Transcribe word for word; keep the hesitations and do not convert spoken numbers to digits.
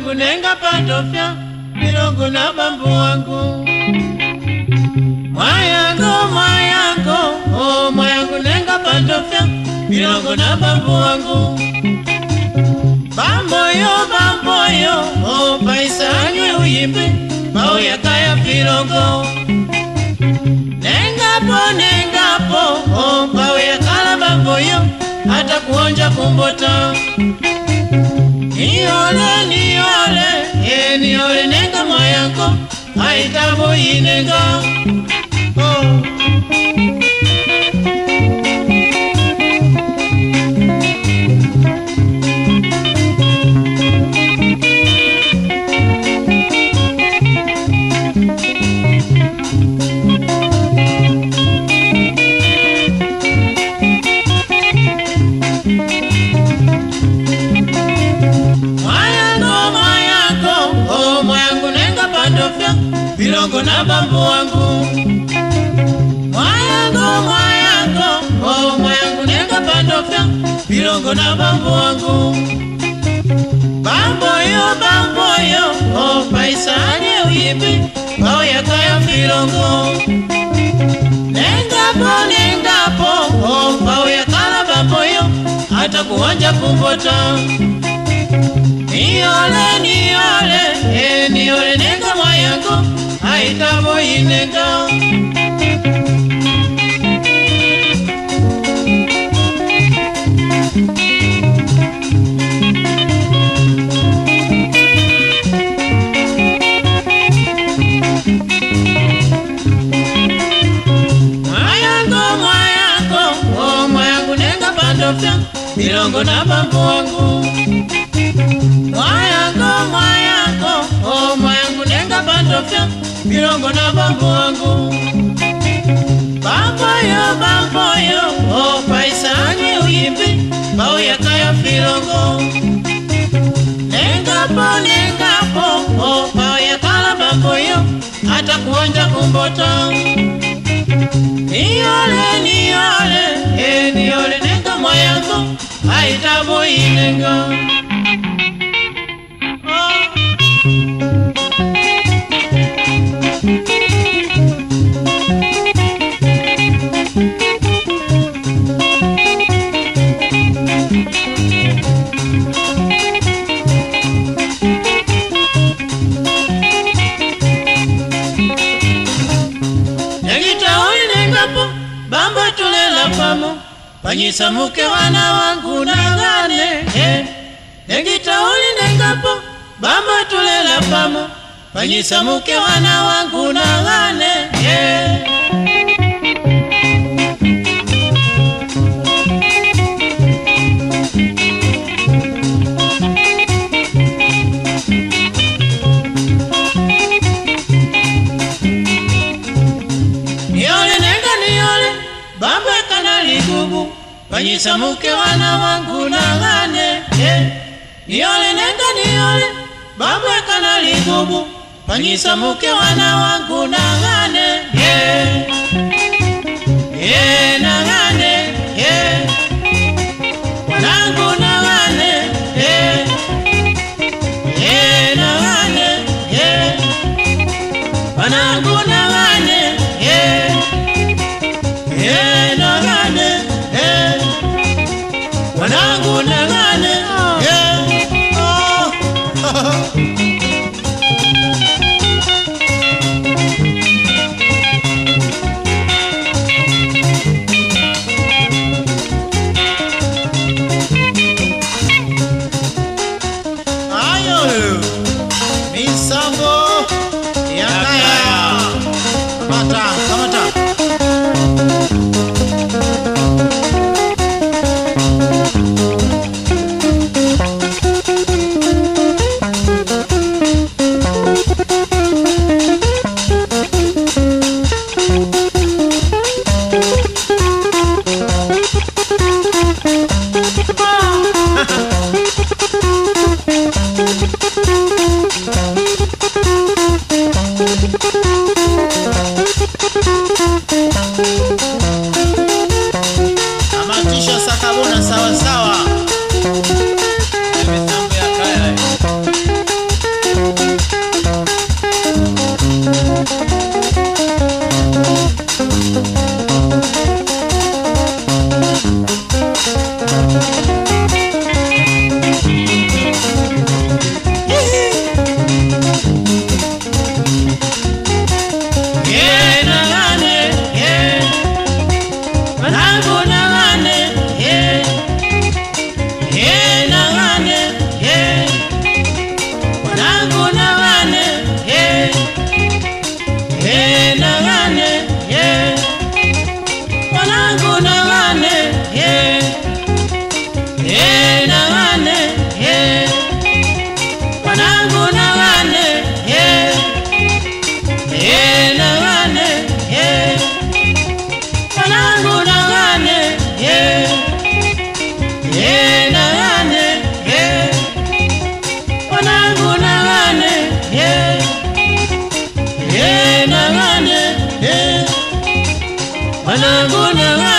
yangu nenga patofya milongo na bambu wangu. Mwayango mwayango oh mwayangu nenga patofya milongo na bambu wangu. Bamboyo bamboyo oh paisa anywe uyimbe bao yakaya milongo. Nengapo nengapo oh bao yakala bamboyo hata kuonja kumbota. Niole niole eh niole nenga mwayango haitabo inenga oh. Milongo na bambu wangu. Mwayango mwayango oh mwayangu nenga pandofya milongo na bambu wangu. Bamboyo bamboyo oh paisa anye uyimbi bao yakaya milongo. Nengapo nengapo oh bao yakala bamboyo hata kuwanja kumbota. Niole niole eh niole nenga mwayango haitabo inenga. Mwayango mwayango oh mwayangu nenga pandofya milongo na bambu wangu. Mwayango mwayango oh mwayangu nenga pandofya milongo na bambu wangu. Bamboyo bamboyo oh paisa anye uyimbi bao yakaya milongo. Nengapo nengapo oh bao yakala bamboyo hata kuonja kumbota. Niole niole eh niole nenga mwayango haitabo inenga. Bamba tulela pamo panyisa muke wana wangu nangane eh. Negita uli nengapo bamba tulela pamo panyisa muke wana wangu nangane eh. Bamba kanali gugu panyisa muke wana wangu nangane eh. Niole nenga niole bamba kanali gugu panyisa muke wana wangu nangane eh. Eh nangane eh. Wanangu nangane eh. Eh nangane eh. Wanangu nangane eh. Eh nangane eh. Wanangu nangane eh. Oh. wanangu nangane